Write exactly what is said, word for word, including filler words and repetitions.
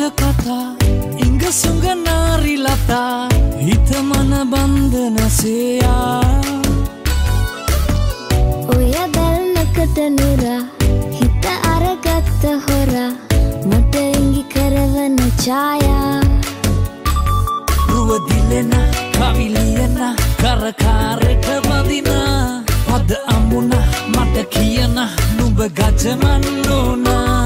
කතා ඉංග සුංග නාරි ලතා හිත මන බන්ධන සේයා ඔය බැල්මකට නුරා හිත අරගත්ත හොරා මට ඉඟි කරවන ඡායා රුව දිලෙන කවිලියන කරකාරට බදින පද අමුණ මට කියන නුඹ ගජමන් නෝනා